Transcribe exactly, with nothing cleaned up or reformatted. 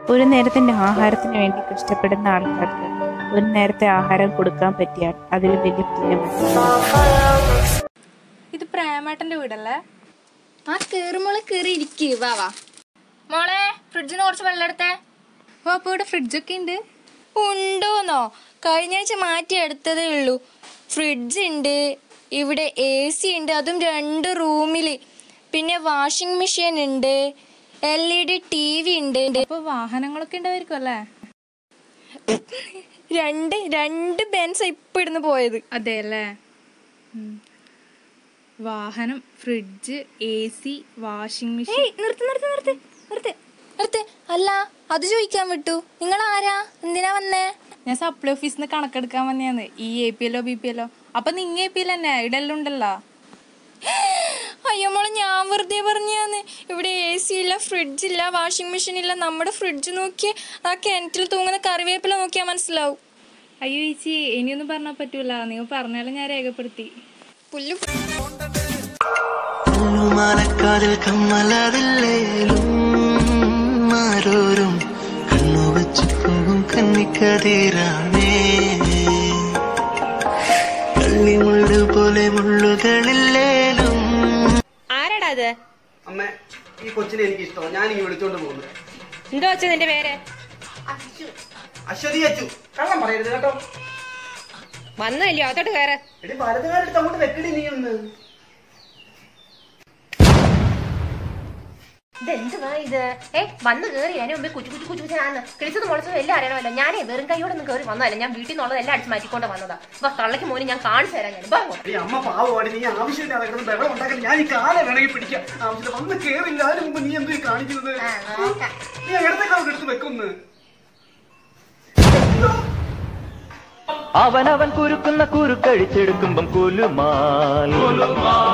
ഒരു നേരത്തിന്റെ ആഹാരത്തിന് വേണ്ടി കഷ്ടപ്പെടുന്ന ആൾക്കാർക്ക് ഒരു നേരത്തെ ആഹാരം കൊടുക്കാൻ പറ്റിയാൽ അതിൽ വലിയ പുണ്യമുണ്ട്. ഇത് പ്രേമേട്ടന്റെ വീടല്ലേ? ആ കേറുമോളെ കേറി ഇരിക്ക്. വാ വാ മോളെ, ഫ്രിഡ്ജിന് കുറച്ച് വെള്ളം എടുത്തേ. ഓ, അപ്പൊ ഇവിടെ ഫ്രിഡ്ജൊക്കെ ഉണ്ട്. ഉണ്ടോന്നോ? കഴിഞ്ഞ ആഴ്ച മാറ്റി എടുത്തതേ ഉള്ളൂ. ഫ്രിഡ്ജ് ഉണ്ട്, ഇവിടെ എ സി ഉണ്ട്, അതും രണ്ട് റൂമില്. പിന്നെ വാഷിംഗ് മെഷീൻ ഉണ്ട്, L E D T V ഉണ്ട്. അപ്പൊ വാഹനങ്ങളൊക്കെ ഉണ്ടായിരിക്കും അല്ലേ? രണ്ട് രണ്ട് ബെൻസ് ഇപ്പൊ ഇടുന്ന് പോയത്. അതെ അല്ലേ? വാഹനം, fridge, A C, washing machine. നിർത്ത് നിർത്ത് നിർത്ത് നിർത്ത് നിർത്ത്. അല്ല, അത് ചോദിക്കാൻ വിട്ടു. നിങ്ങൾ ആരാ? എന്തിനാ വന്നേ? ഞാൻ സപ്ലൈ ഓഫീസിൽ നിന്ന് കണക്കെടുക്കാൻ വന്നെയാണ്. ഈ എ പി എല്ലോ ബി പി എല്ലോ. അപ്പൊ നിങ്ങ എ പി എൽ തന്നെ ഇടെല്ലാം ഉണ്ടല്ലോ. അയ്യോ മോളെ, ഞാൻ വെറുതെ പറഞ്ഞാന്ന്. ഇവിടെ എ സി ഇല്ല, ഫ്രിഡ്ജ് ഇല്ല, വാഷിംഗ് മെഷീൻ ഇല്ല. നമ്മുടെ ഫ്രിഡ്ജ് നോക്കി ആ കിണറ്റിൽ തൂങ്ങുന്ന കറിവേപ്പില നോക്കിയാൽ മനസ്സിലാവും. അയ്യോ ചേച്ചി, ഇനിയൊന്നും പറഞ്ഞാൽ പറ്റൂല. നിങ്ങൾ പറഞ്ഞാലും ഞാൻ രേഖപ്പെടുത്തി. പുല്ലു ആരാടാ അത്? അമ്മ, ഈ കൊച്ചിനെ എനിക്ക് ഇഷ്ടമാണ്. ഞാൻ ഇങ്ങനെ വിളിച്ചോണ്ട് പോകുന്നു. എന്തോ വെച്ചാ നിന്റെ പേര്? അശ്വതി അച്ചു. കള്ളം പറയരുത് കേട്ടോ. വന്നല്ലോ, അതോട്ട് കയറ്. എടി, വലതുകാരെടുത്ത് അങ്ങോട്ട് വെക്കടി നീ ഒന്ന്. ഇതെന്തുവാ ഇത്? ഏ വന്ന് കയറി അതിന് മുമ്പേ കുച്ചു കുച്ചു കുച്ചു കുച്ചാന്ന് കിളിച്ചത് മുളച്ചത് എല്ലാം അറിയണമല്ലോ. ഞാനേ വെറും കൈയോടെ ഒന്ന് കയറി വന്നതല്ല. ഞാൻ വീട്ടിൽ നിന്നുള്ളത് എല്ലാം അടിച്ച് മാറ്റിക്കൊണ്ട് വന്നതാ. അപ്പൊ തള്ളക്ക് മോന് ഞാൻ കാണിച്ചു തരാം. ഞാൻ അമ്മ പാവമാണ്. നീ ആവശ്യമില്ലാതെ ബഹളം ഉണ്ടാക്കാൻ ഞാൻ ഈ കാല വേണമെങ്കിൽ പിടിക്കാം. ആവശ്യമില്ല, വന്ന് കേറില്ല. അതിന് മുമ്പ് നീ എന്തോ കാണിക്കുന്നത്? നീ ഇടത്തേക്കാൾ എടുത്ത് വെക്കുന്നു. അവനവൻ കുരുക്കുന്ന കുരുക്കഴിച്ചെടുക്കുമ്പം കുലുമാൽ